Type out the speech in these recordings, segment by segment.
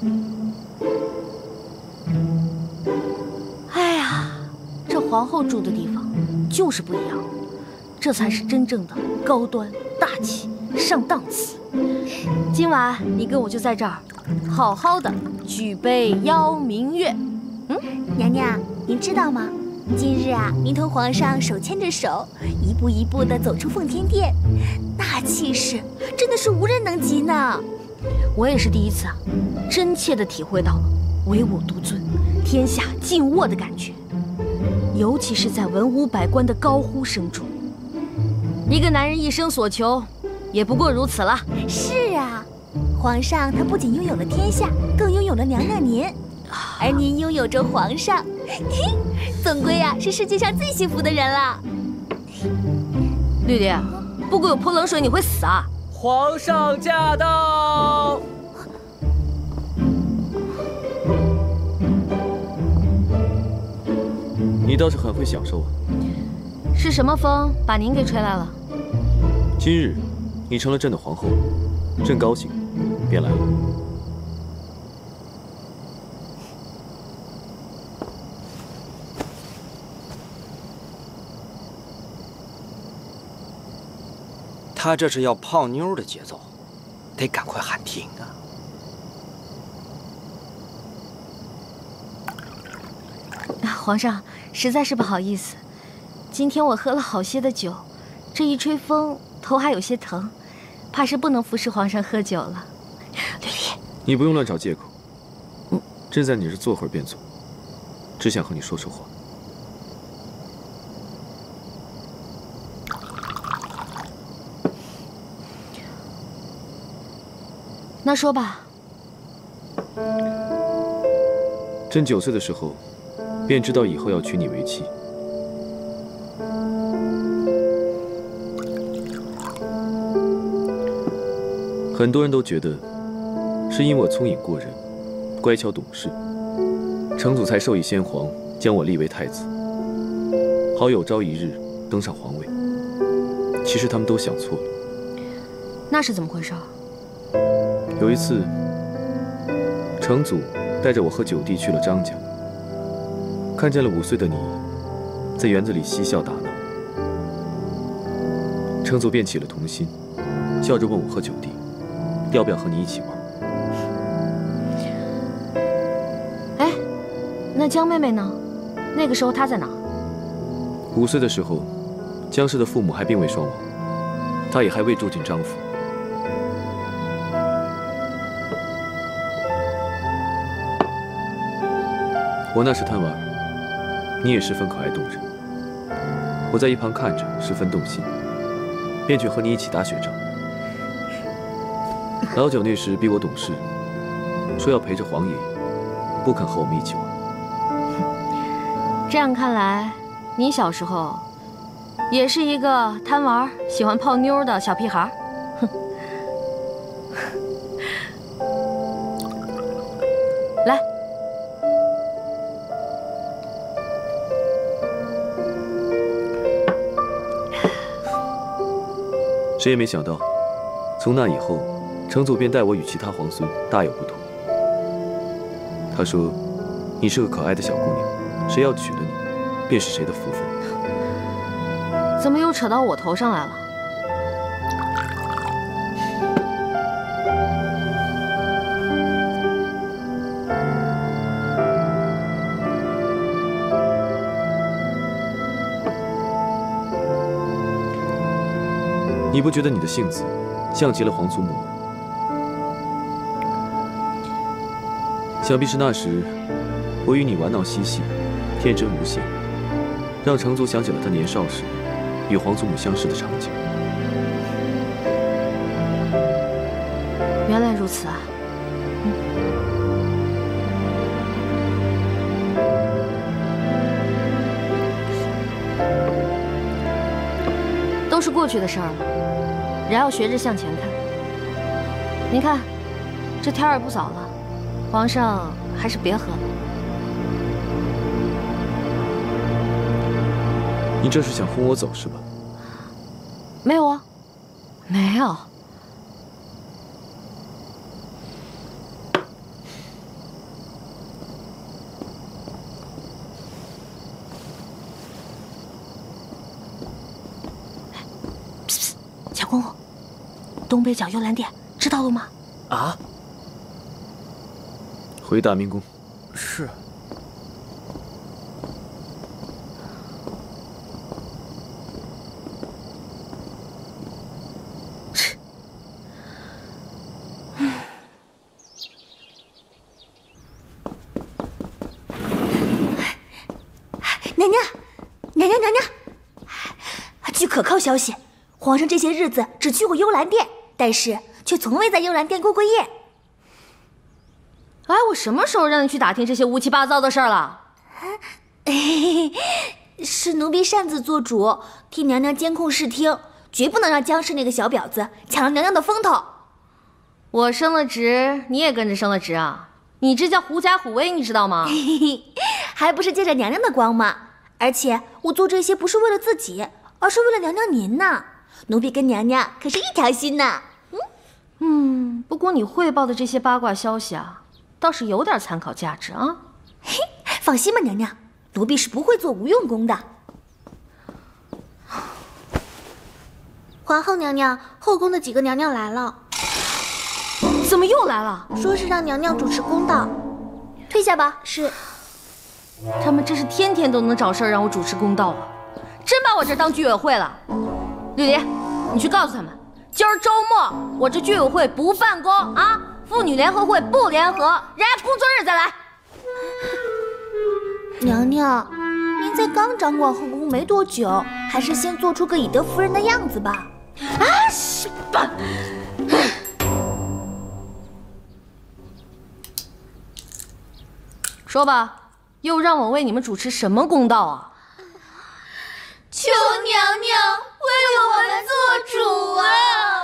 哎呀，这皇后住的地方就是不一样，这才是真正的高端大气上档次。今晚你跟我就在这儿，好好的举杯邀明月。 娘娘，您知道吗？今日啊，您同皇上手牵着手，一步一步地走出奉天殿，那气势真的是无人能及呢。 我也是第一次啊，真切地体会到了唯我独尊、天下尽我的感觉，尤其是在文武百官的高呼声中，一个男人一生所求，也不过如此了。 是啊，皇上他不仅拥有了天下，更拥有了娘娘您，而您拥有着皇上，总归呀是世界上最幸福的人了。 绿蝶，不给我泼冷水你会死啊！ 皇上驾到！ 你倒是很会享受啊！ 是什么风把您给吹来了？ 今日你成了朕的皇后，朕高兴，便来了。 他这是要泡妞的节奏，得赶快喊停啊！ 皇上，实在是不好意思，今天我喝了好些的酒，这一吹风头还有些疼，怕是不能服侍皇上喝酒了。绿丽， 你不用乱找借口，朕在你这坐会儿便走，只想和你说说话。 那说吧。 朕9岁的时候，便知道以后要娶你为妻。很多人都觉得，是因我聪颖过人，乖巧懂事，成祖才授意先皇将我立为太子，好有朝一日登上皇位。其实他们都想错了。 那是怎么回事？ 有一次，成祖带着我和九弟去了张家，看见了5岁的你，在园子里嬉笑打闹。成祖便起了童心，笑着问我和九弟，要不要和你一起玩。 哎，那江妹妹呢？那个时候她在哪 ？5岁的时候，江氏的父母还并未双亡，她也还未住进张府。我那时贪玩，你也十分可爱动人。我在一旁看着，十分动心，便去和你一起打雪仗。老九那时比我懂事，说要陪着皇爷爷，不肯和我们一起玩。 这样看来，你小时候也是一个贪玩、喜欢泡妞的小屁孩。哼，来。 谁也没想到，从那以后，成祖便待我与其他皇孙大有不同。他说：“你是个可爱的小姑娘，谁要娶了你，便是谁的福分。” 怎么又扯到我头上来了？ 你不觉得你的性子像极了皇祖母吗？想必是那时我与你玩闹嬉戏，天真无邪，让成祖想起了他年少时与皇祖母相识的场景。 原来如此啊！都是过去的事儿了，人要学着向前看。您看，这天儿也不早了，皇上还是别喝了。 你这是想轰我走是吧？ 没有啊，没有。 东北角幽兰殿，知道了吗？ 啊？ 回大明宫。 是。 娘娘！据可靠消息，皇上这些日子只去过幽兰殿，但是却从未在幽兰殿过过夜。 哎，我什么时候让你去打听这些乌七八糟的事儿了？ 是奴婢擅自做主，替娘娘监控视听，绝不能让江氏那个小婊子抢了娘娘的风头。 我升了职，你也跟着升了职啊？你这叫狐假虎威，你知道吗？ 还不是借着娘娘的光嘛！而且我做这些不是为了自己，而是为了娘娘您呐。奴婢跟娘娘可是一条心呐。 不过你汇报的这些八卦消息啊，倒是有点参考价值啊。 嘿，放心吧，娘娘，奴婢是不会做无用功的。皇后娘娘，后宫的几个娘娘来了。 怎么又来了？ 说是让娘娘主持公道。退下吧。是。 他们真是天天都能找事儿让我主持公道啊！真把我这当居委会了。绿蝶，你去告诉他们，今儿周末我这居委会不办公啊！妇女联合会不联合，人家工作日再来。 娘娘，您才刚掌管后宫没多久，还是先做出个以德服人的样子吧。 啊，是吧？说吧。又让我为你们主持什么公道啊？ 求娘娘为我们做主啊！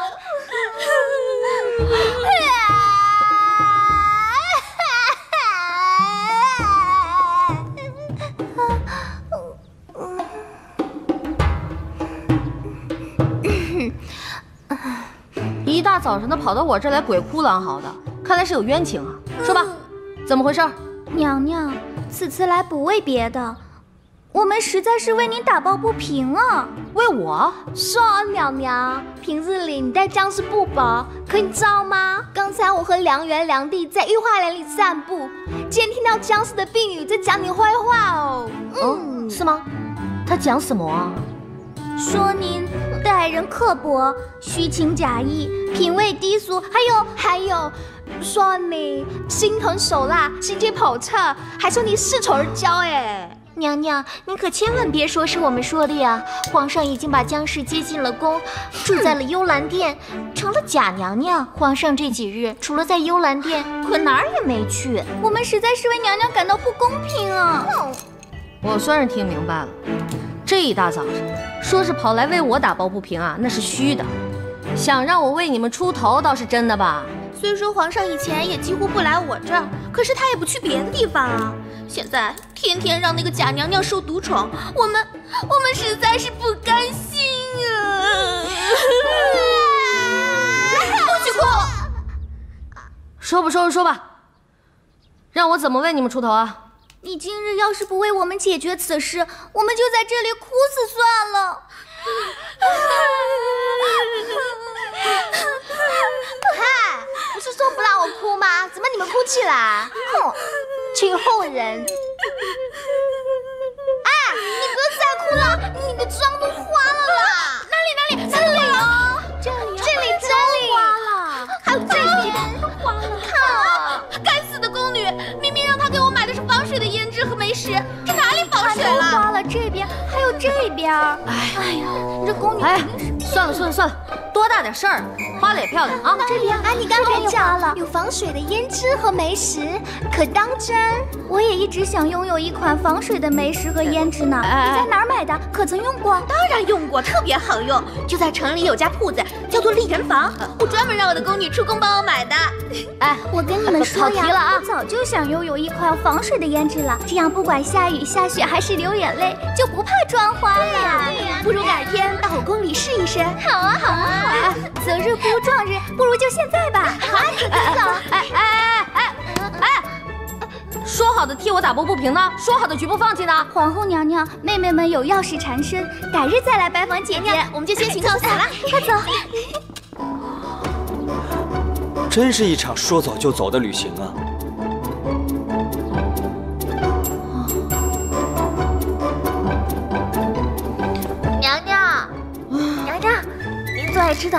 一大早上的跑到我这儿来鬼哭狼嚎的，看来是有冤情啊！说吧，怎么回事？ 娘娘。此次来不为别的，我们实在是为您打抱不平啊！ 为我？ 是啊，娘娘，平日里你待江氏不薄，可你知道吗？刚才我和良缘良弟在御花园里散步，竟然听到江氏的婢女在讲你坏话哦。 是吗？他讲什么啊？ 说您待人刻薄、虚情假意、品味低俗，还有。说你心狠手辣、心机叵测，还说你恃宠而骄。哎，娘娘，您可千万别说是我们说的呀！皇上已经把江氏接进了宫，住在了幽兰殿，成了假娘娘。皇上这几日除了在幽兰殿，可哪儿也没去。我们实在是为娘娘感到不公平啊！ 我算是听明白了，这一大早上说是跑来为我打抱不平啊，那是虚的。想让我为你们出头倒是真的吧？ 虽说皇上以前也几乎不来我这儿，可是他也不去别的地方啊。现在天天让那个假娘娘受独宠，我们实在是不甘心啊！不许哭！ 说吧，说吧，让我怎么为你们出头啊？ 你今日要是不为我们解决此事，我们就在这里哭死算了。嗨，不是说不让我哭吗？怎么你们哭起来？哼，群后人！哎，你不要再哭了，你的妆都花了啦！哪里？这里哦，这里花了，还有这边都花了。看，该死的宫女，明明让她给我买的是防水的胭脂和眉石，这哪里防水了？花了这边，还有这边。哎呀，你这宫女肯定是…… 算了，多大点事儿，花了也漂亮啊！ 这边啊，你刚才也花了，有防水的胭脂和眉石，可当真？我也一直想拥有一款防水的眉石和胭脂呢。你在哪儿买的？可曾用过？当然用过，特别好用。就在城里有家铺子，叫做丽人坊，我专门让我的宫女出宫帮我买的。哎，我跟你们说呀，我早就想拥有一款防水的胭脂了，这样不管下雨下雪还是流眼泪，就不怕妆花了。对呀，不如改天到我宫里试一试。好啊！择日不如撞日，不如就现在吧。好啊，走。 说好的替我打抱不平呢？说好的绝不放弃呢？ 皇后娘娘，妹妹们有要事缠身，改日再来拜访姐姐。我们就先行告辞了，快走。 真是一场说走就走的旅行啊！ 娘娘，娘娘，您最爱吃的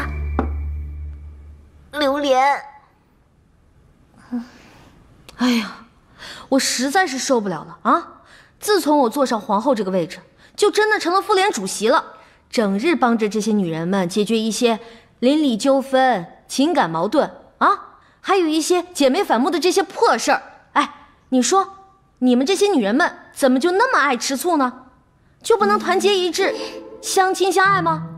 榴莲。 哎呀，我实在是受不了了啊！自从我坐上皇后这个位置，就真的成了妇联主席了，整日帮着这些女人们解决一些邻里纠纷、情感矛盾啊，还有一些姐妹反目的这些破事儿。哎，你说，你们这些女人们怎么就那么爱吃醋呢？就不能团结一致，相亲相爱吗？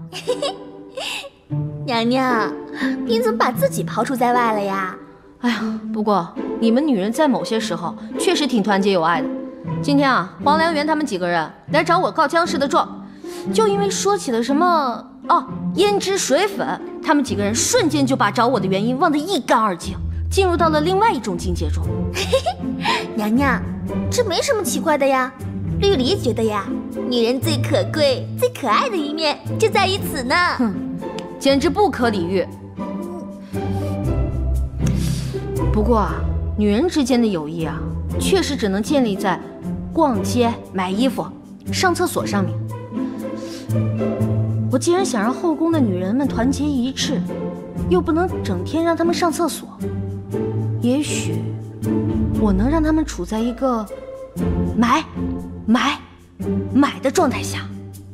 娘娘，您怎么把自己抛出在外了呀？ 哎呀，不过你们女人在某些时候确实挺团结友爱的。今天啊，黄良源他们几个人来找我告僵尸的状，就因为说起了什么胭脂水粉，他们几个人瞬间就把找我的原因忘得一干二净，进入到了另外一种境界中。 娘娘，这没什么奇怪的呀。绿篱觉得呀，女人最可贵、最可爱的一面就在于此呢。 哼，简直不可理喻。不过啊，女人之间的友谊啊，确实只能建立在逛街、买衣服、上厕所上面。我既然想让后宫的女人们团结一致，又不能整天让她们上厕所，也许我能让她们处在一个买的状态下。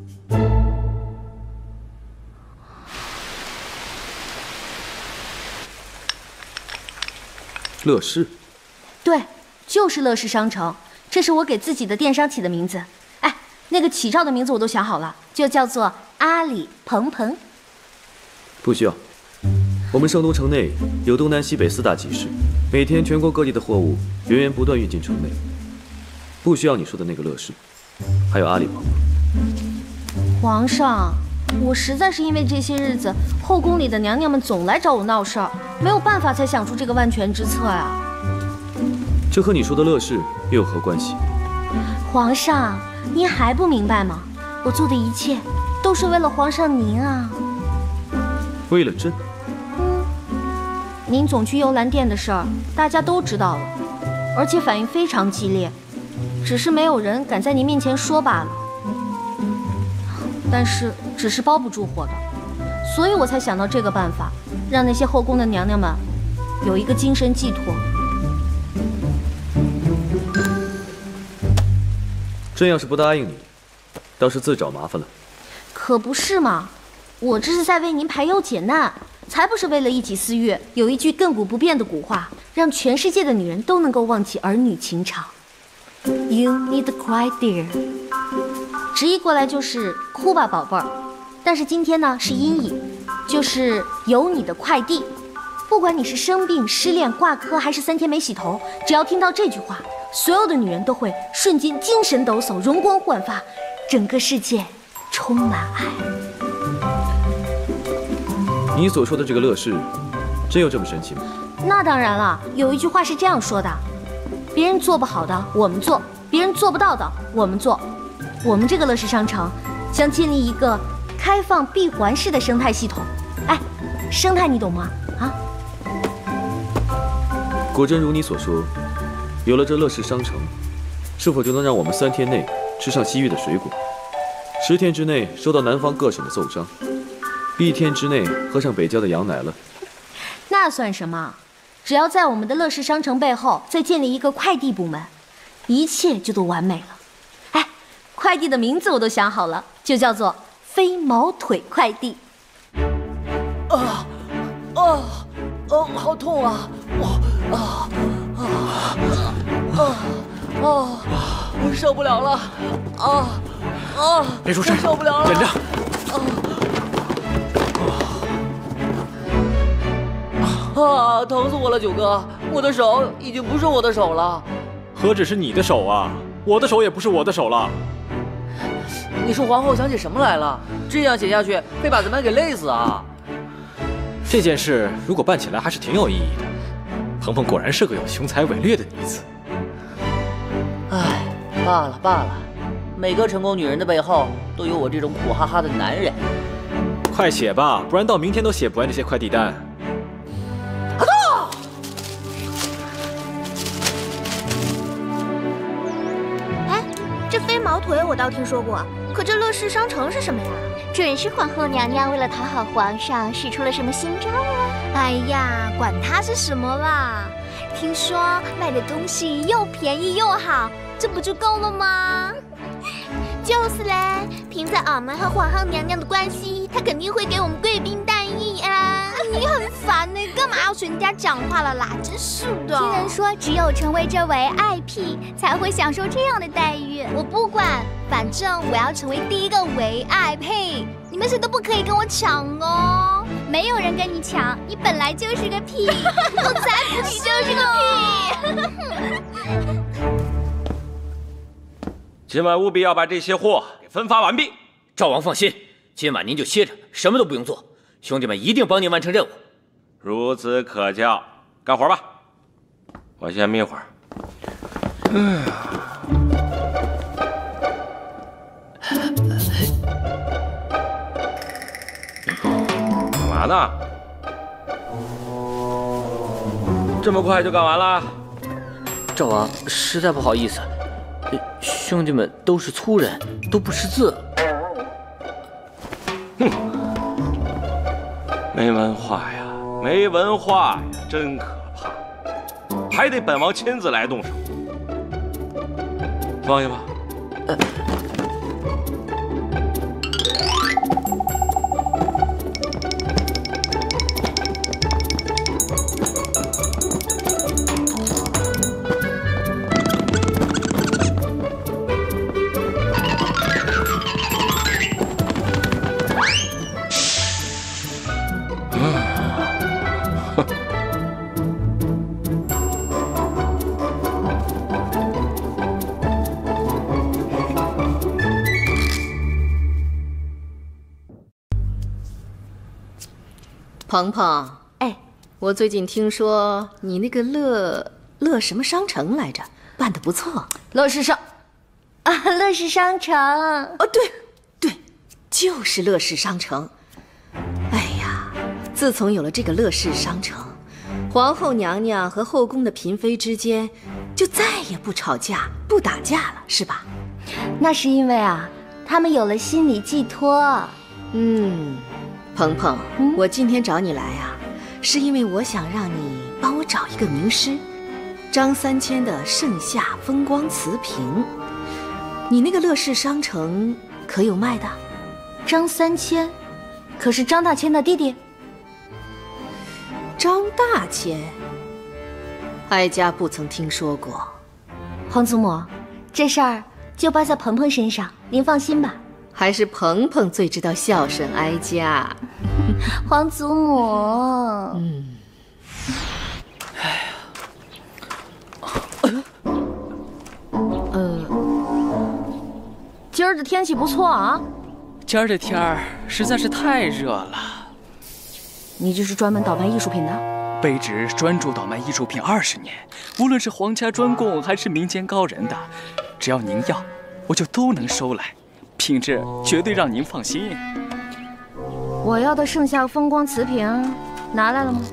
乐视， 对，就是乐视商城，这是我给自己的电商起的名字。哎，那个起照的名字我都想好了，就叫做阿里鹏鹏。 不需要。我们盛东城内有东南西北4大集市，每天全国各地的货物源源不断运进城内，不需要你说的那个乐视，还有阿里鹏鹏。 皇上，我实在是因为这些日子后宫里的娘娘们总来找我闹事儿，没有办法才想出这个万全之策呀。 这和你说的乐视又有何关系？ 皇上，您还不明白吗？我做的一切都是为了皇上您啊。 为了朕？ 您总去幽兰殿的事儿，大家都知道了，而且反应非常激烈，只是没有人敢在您面前说罢了。但是纸是包不住火的，所以我才想到这个办法，让那些后宫的娘娘们有一个精神寄托。 朕要是不答应你，倒是自找麻烦了。 可不是嘛，我这是在为您排忧解难，才不是为了一己私欲。有一句亘古不变的古话，让全世界的女人都能够忘记儿女情长。You need to cry, dear。直译过来就是哭吧，宝贝儿。但是今天呢是音译，就是有你的快递。不管你是生病、失恋、挂科，还是3天没洗头，只要听到这句话，所有的女人都会瞬间精神抖擞、容光焕发，整个世界充满爱。 你所说的这个乐视，真有这么神奇吗？ 那当然了，有一句话是这样说的：别人做不好的我们做，别人做不到的我们做。我们这个乐视商城将建立一个开放闭环式的生态系统。哎，生态你懂吗？啊？ 果真如你所说，有了这乐视商城，是否就能让我们3天内吃上西域的水果，10天之内收到南方各省的奏章，1天之内喝上北郊的羊奶了？ 那算什么？只要在我们的乐视商城背后再建立一个快递部门，一切就都完美了。哎，快递的名字我都想好了，就叫做飞毛腿快递。 好痛啊！受不了了！ 别出声， 受不了了！ 忍着。 疼死我了，九哥！我的手已经不是我的手了。 何止是你的手啊，我的手也不是我的手了。 你说皇后想起什么来了？这样写下去会把咱们给累死啊！ 这件事如果办起来还是挺有意义的。鹏鹏果然是个有雄才伟略的女子。 唉，罢了，每个成功女人的背后都有我这种苦哈哈的男人。 快写吧，不然到明天都写不完这些快递单。 毛腿我倒听说过，可这乐事商城是什么呀？ 准是皇后娘娘为了讨好皇上，使出了什么新招啊？ 哎呀，管它是什么啦！听说卖的东西又便宜又好，这不就够了吗？就是嘞，凭着俺们和皇后娘娘的关系，她肯定会给我们贵宾待遇啊！你很烦呢，干嘛要随人家讲话了啦？真是的。 听人说，只有成为这位爱婢，才会享受这样的待遇。 我不管，反正我要成为第一个唯爱婢，你们谁都不可以跟我抢哦！ 没有人跟你抢，你本来就是个屁！ 我才不是，你就是个屁！ 今晚务必要把这些货给分发完毕。 赵王放心，今晚您就歇着，什么都不用做，兄弟们一定帮您完成任务。 孺子可教，干活吧。我先眯会儿。干嘛呢？这么快就干完了？ 赵王，实在不好意思，兄弟们都是粗人，都不识字。 哼，没文化呀，没文化呀，真可怕！还得本王亲自来动手。放下吧。 鹏鹏，哎，我最近听说你那个乐什么商城来着，办得不错。 乐事商城。 哦，对，就是乐事商城。哎呀，自从有了这个乐事商城，皇后娘娘和后宫的嫔妃之间就再也不吵架、不打架了，是吧？ 那是因为啊，他们有了心理寄托。 鹏鹏，我今天找你来啊，是因为我想让你帮我找一个名师，张三千的《盛夏风光词评》。你那个乐事商城可有卖的？ 张三千，可是张大千的弟弟。 张大千，哀家不曾听说过。 皇祖母，这事儿就包在鹏鹏身上，您放心吧。 还是鹏鹏最知道孝顺哀家。 皇祖母。今儿的天气不错啊。 今儿这天儿实在是太热了。 你就是专门倒卖艺术品的？ 卑职专注倒卖艺术品20年，无论是皇家专供还是民间高人的，只要您要，我就都能收来。品质绝对让您放心。 我要的盛夏风光瓷瓶拿来了吗？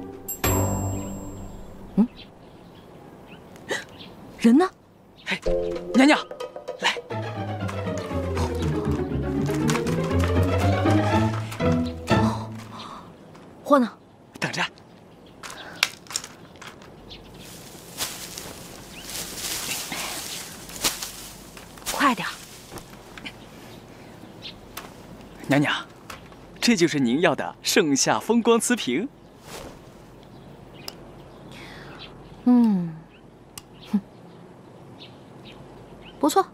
人呢？ 嘿，娘娘，来。 货呢？ 等着。 快点。 娘娘，这就是您要的盛夏风光瓷瓶。 不错。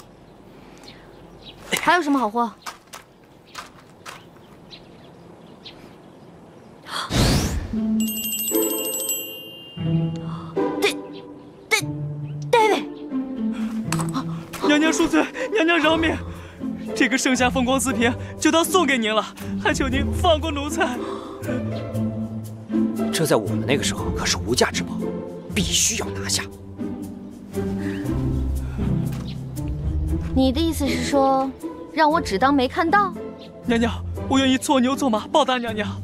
还有什么好货？David， 娘娘恕罪，娘娘饶命。这个盛夏风光瓷瓶就当送给您了，还求您放过奴才。 这在我们那个时候可是无价之宝，必须要拿下。 你的意思是说，让我只当没看到？ 娘娘，我愿意做牛做马报答娘娘。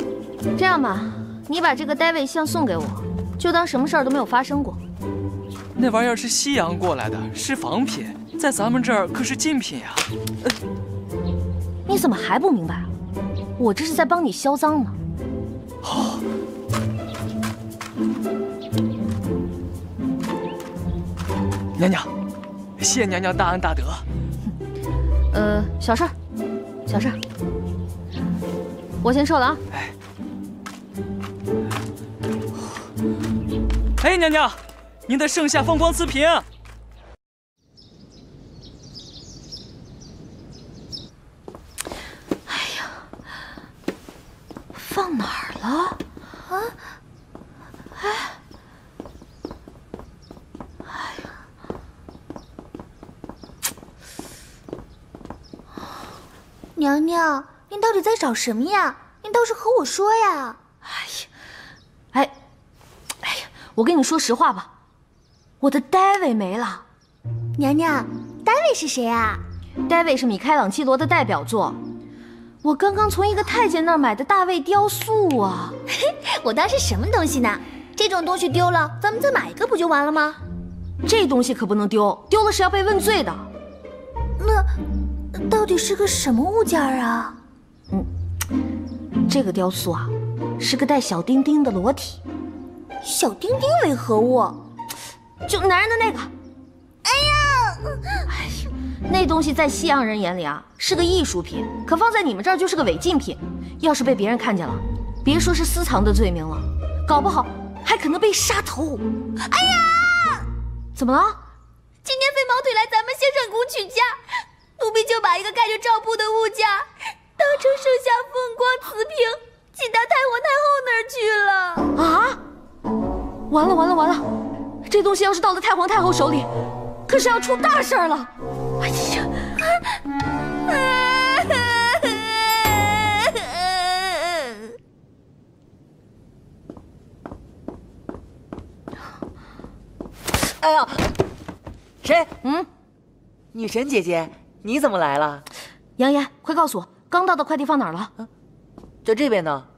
这样吧，你把这个David像送给我，就当什么事儿都没有发生过。 那玩意儿是西洋过来的，是仿品，在咱们这儿可是禁品呀。 你怎么还不明白啊？我这是在帮你销赃呢。 哦。娘娘，谢娘娘大恩大德。 小事儿，小事儿，我先撤了啊。 哎，娘娘，您的盛夏风光瓷瓶。 哎呀，放哪儿了？啊？哎。 娘娘，您到底在找什么呀？您倒是和我说呀！ 哎呀，我跟你说实话吧，我的戴维没了。 娘娘，戴维是谁啊？ 戴维是米开朗基罗的代表作，我刚刚从一个太监那儿买的大卫雕塑啊。 我当是什么东西呢？这种东西丢了，咱们再买一个不就完了吗？ 这东西可不能丢，丢了是要被问罪的。 那。 到底是个什么物件啊？ 这个雕塑啊，是个带小丁丁的裸体。 小丁丁为何物？ 就男人的那个。 哎呀， 那东西在西洋人眼里啊是个艺术品，可放在你们这儿就是个违禁品。要是被别人看见了，别说是私藏的罪名了，搞不好还可能被杀头。 哎呀， 怎么了？ 今天飞毛腿来咱们仙山谷取价。 奴婢就把一个盖着罩布的物件当成盛夏风光瓷瓶，寄到太皇太后那儿去了。 啊！完了完了完了！这东西要是到了太皇太后手里，可是要出大事了。哎呀！ 哎呀，谁？女神姐姐。 你怎么来了？ 杨言，快告诉我，刚到的快递放哪儿了？ 在这边呢。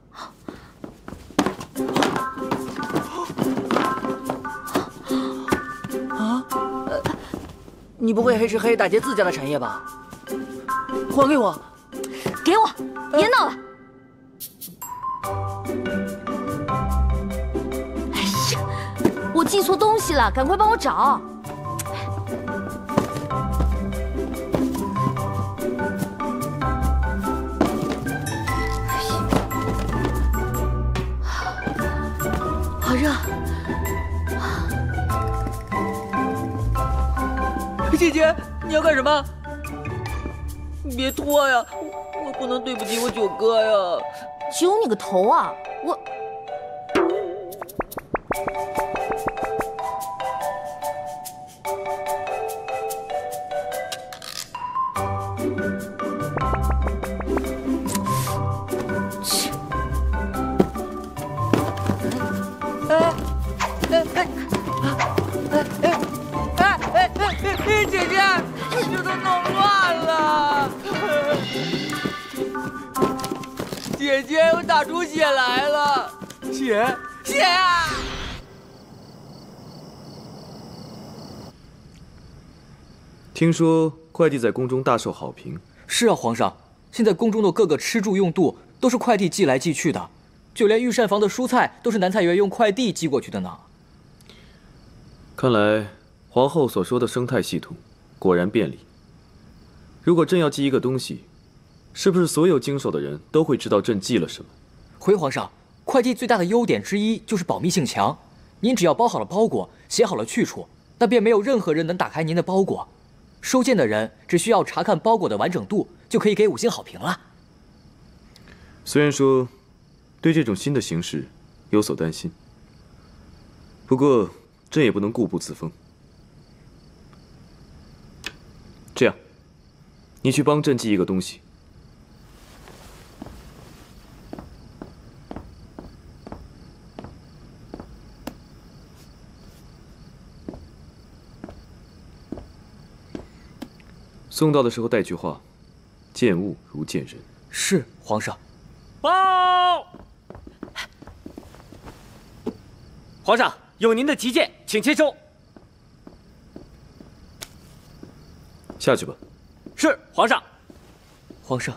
啊？你不会黑吃黑打劫自家的产业吧？还给我！ 给我！别闹了！哎呀，我寄错东西了，赶快帮我找！ 好热！ 姐姐，你要干什么？你别脱呀！我不能对不起我九哥呀！ 九你个头啊！我…… 姐姐，这都弄乱了。姐姐，我打出血来了，血啊！ 听说快递在宫中大受好评。 是啊，皇上，现在宫中的各个吃住用度都是快递寄来寄去的，就连御膳房的蔬菜都是南菜园用快递寄过去的呢。 看来皇后所说的生态系统果然便利。如果朕要寄一个东西，是不是所有经手的人都会知道朕寄了什么？ 回皇上，快递最大的优点之一就是保密性强。您只要包好了包裹，写好了去处，那便没有任何人能打开您的包裹。收件的人只需要查看包裹的完整度，就可以给5星好评了。 虽然说对这种新的形式有所担心，不过朕也不能固步自封。这样，你去帮朕寄一个东西。送到的时候带句话：见物如见人。 是，皇上。 报！皇上，有您的急件，请签收。 下去吧。 是皇上。 皇上。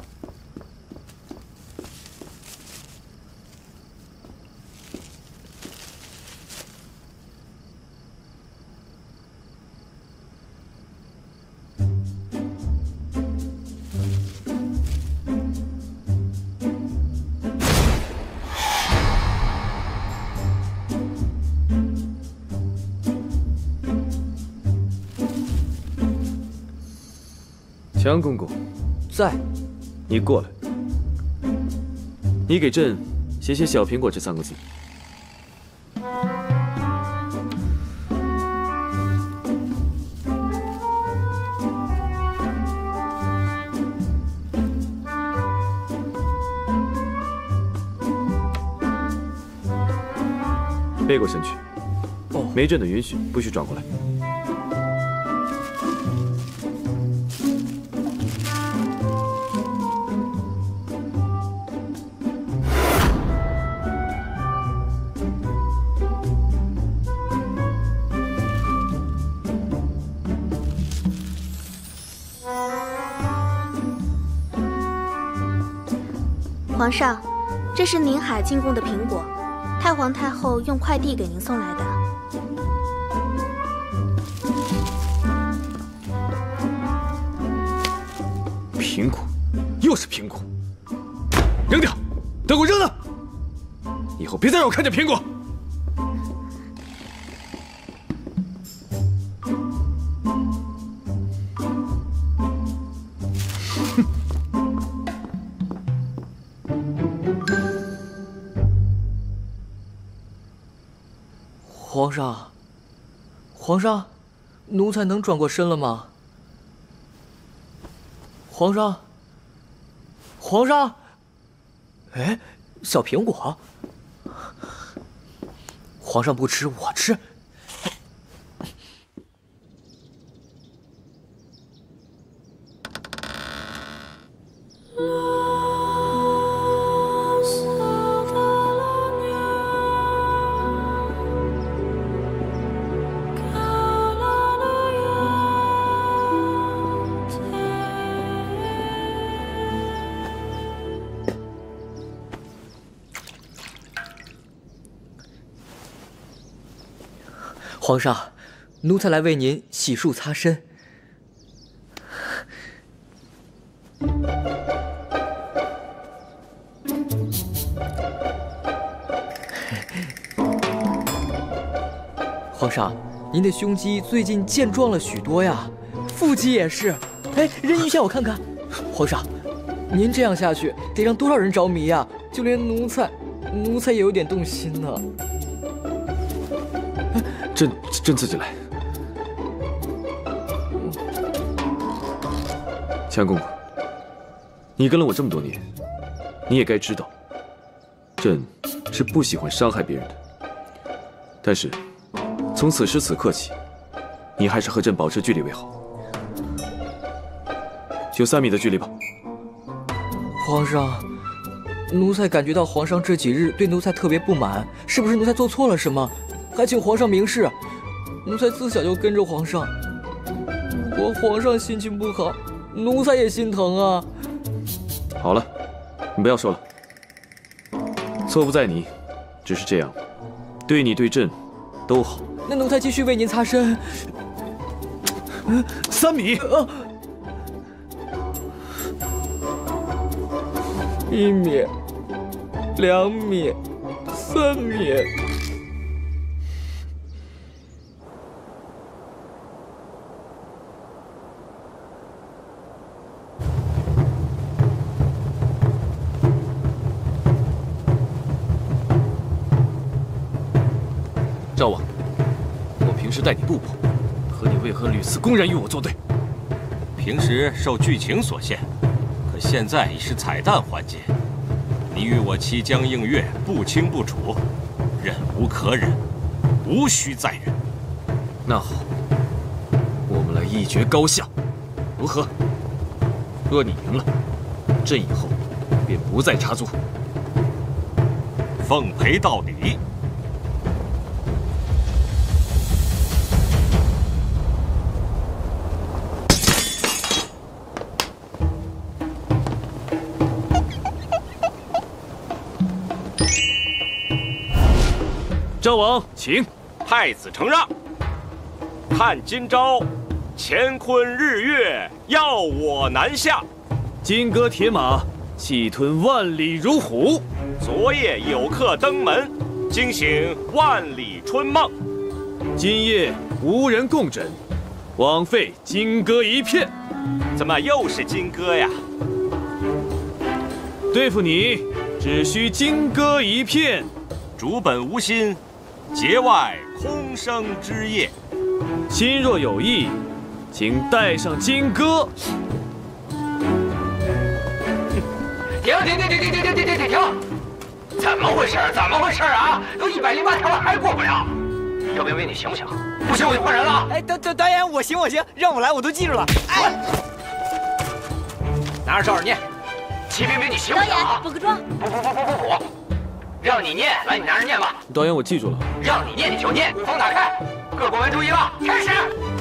强公公， 在。 你过来。你给朕写写“小苹果”这3个字。背过身去。 哦， 没朕的允许，不许转过来。 皇上，这是宁海进贡的苹果，太皇太后用快递给您送来的。 苹果，又是苹果，扔掉！都给我扔了！以后别再让我看见苹果。 皇上，皇上，奴才能转过身了吗？皇上，皇上，哎，小苹果，皇上不吃我吃。皇上，奴才来为您洗漱擦身。皇上，您的胸肌最近健壮了许多呀，腹肌也是。哎，人鱼线我看看。皇上，您这样下去得让多少人着迷呀？就连奴才也有点动心呢。 朕自己来。强公公，你跟了我这么多年，你也该知道，朕是不喜欢伤害别人的。但是，从此时此刻起，你还是和朕保持距离为好。就3米的距离吧。 皇上，奴才感觉到皇上这几日对奴才特别不满，是不是奴才做错了什么？ 还请皇上明示，奴才自小就跟着皇上。如果皇上心情不好，奴才也心疼啊。 好了，你不要说了，错不在你，只是这样，对你对朕都好。 那奴才继续为您擦身。 3米。 1米，2米，3米。 赵王，我平时待你不薄，可你为何屡次公然与我作对？ 平时受剧情所限，可现在已是彩蛋环节。你与我期江映月，不清不楚，忍无可忍，无需再忍。 那好，我们来一决高下，如何？若你赢了，朕以后便不再插足。 奉陪到底。 赵王，请。 太子承让。看今朝，乾坤日月要我南下。 金戈铁马，气吞万里如虎。 昨夜有客登门，惊醒万里春梦。 今夜无人共枕，枉费金戈一片。 怎么又是金戈呀？ 对付你，只需金戈一片。 主本无心，节外空生枝叶。 心若有意，请带上金戈。 停！怎么回事？怎么回事啊？都108条了还过不了？姚冰冰，你行不行？不行我就换人了。 哎，导演，我行，让我来，我都记住了。哎， 拿着照着念。齐冰冰，你行不行啊？ 导演，补个妆。 不，让你念，来，你拿着念吧。 导演，我记住了。 让你念你就念，鼓风打开，各部门注意了，开始。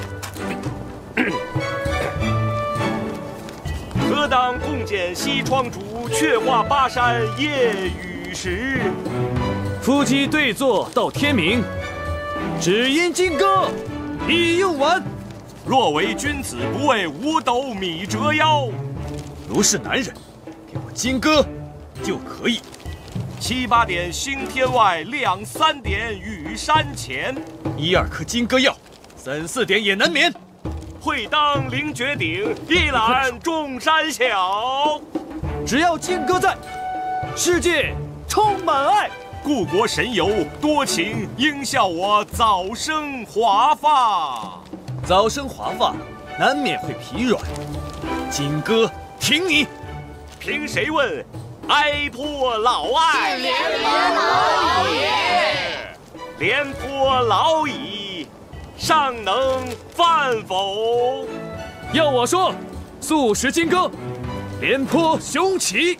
何当共剪西窗烛，却话巴山夜雨时。 夫妻对坐到天明，只因金戈已用完。 若为君子，不为五斗米折腰。 如是男人，给我金戈就可以。 7、8点星天外，2、3点雨山前。 1、2颗金戈要，3、4点也难免。 会当凌绝顶，一览众山小。 只要金戈在，世界充满爱。 故国神游多情，应笑我早生华发。 早生华发，难免会疲软。金戈挺你。 凭谁问？哀颇老爱连颇老矣。 廉颇老矣，尚能饭否？ 要我说，速食金戈，廉颇雄起。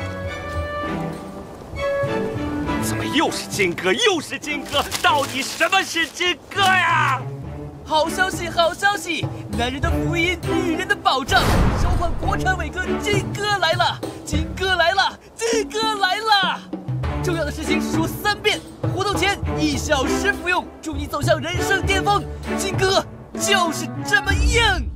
怎么又是金戈？又是金戈？到底什么是金戈呀？ 好消息，好消息！男人的福音，女人的保障，召唤国产伟哥金戈来了！金戈来了！金戈来了！重要的事情说3遍，活动前1小时服用，助你走向人生巅峰。金戈就是这么硬。